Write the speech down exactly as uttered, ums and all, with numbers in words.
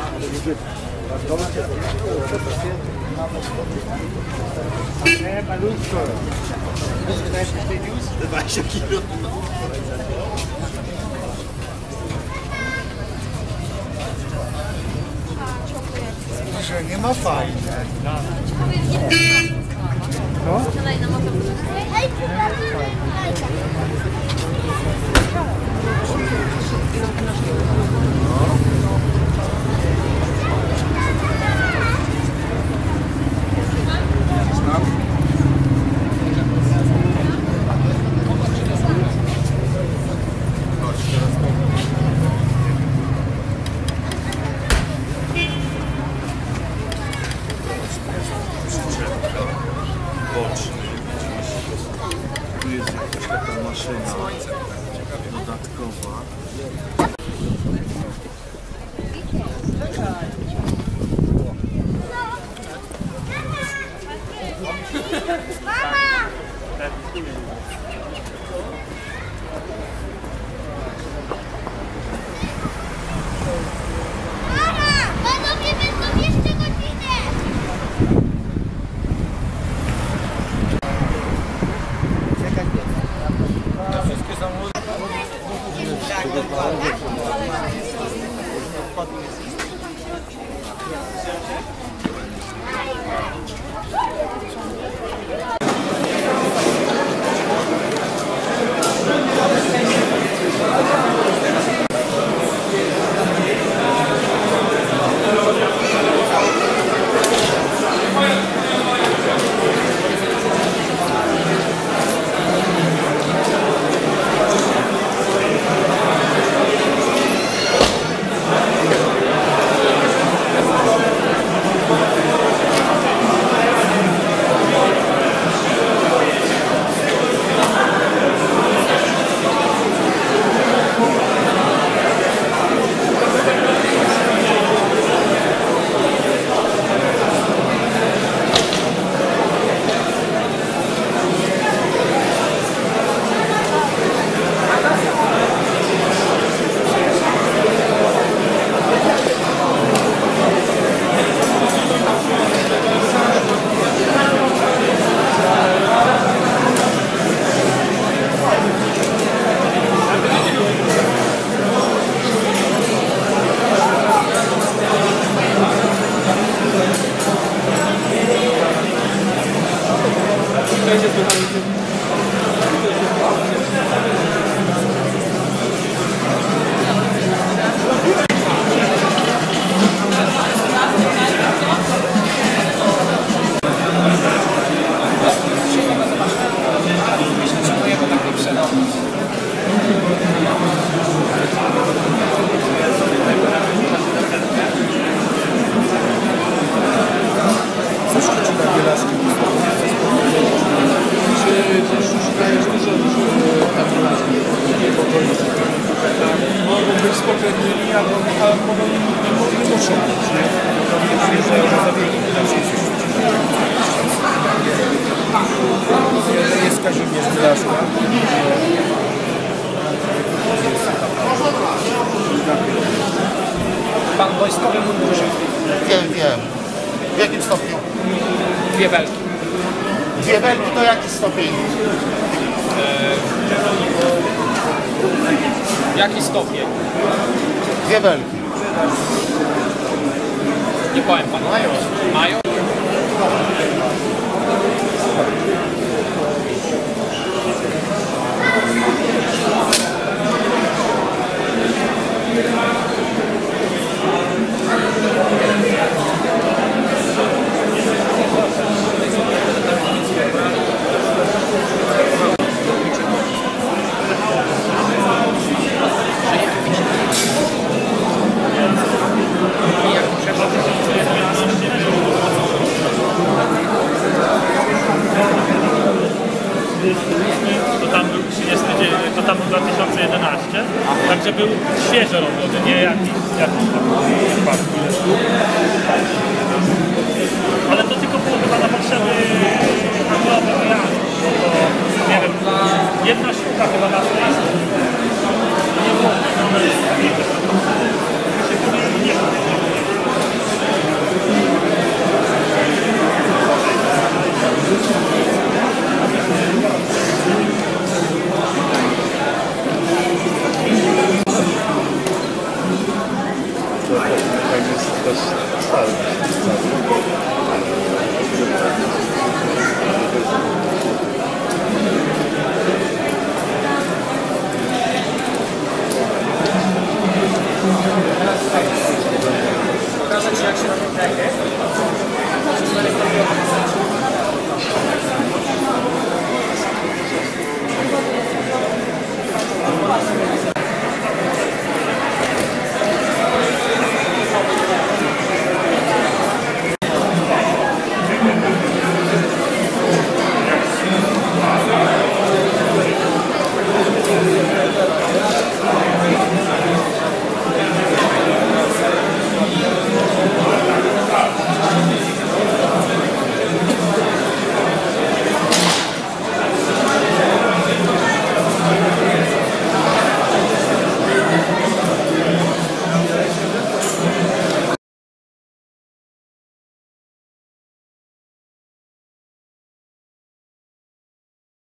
Eh, malutko. dwadzieścia kilo. Że nie ma fajne. No? Tu jest jakaś taka maszyna dodatkowa. Mogą być spokrewnieni, albo mogą nie muszą być, nie? Przyjeżdżają na zabiegi. Jest Kazimierz Blaszka. Pan wojskowy mundurze. Wiem, wiem. W jakim stopniu? Dwie belki. Dwie belki to jaki stopień? Eee, jaki stopień? Dwie belki. Nie powiem panu. Mają. Mają? To tam był trzydziesty dzień, to tam był dwa tysiące jedenaście, także był świeżo robiony, nie jakiś, jakiś tam przypadek. Ale to tylko było chyba na potrzeby handlowe wyjazdu, bo to, nie wiem, jedna sztuka chyba na to jest. Nie było, też stary. Pokażę Ci, jak się robi takie.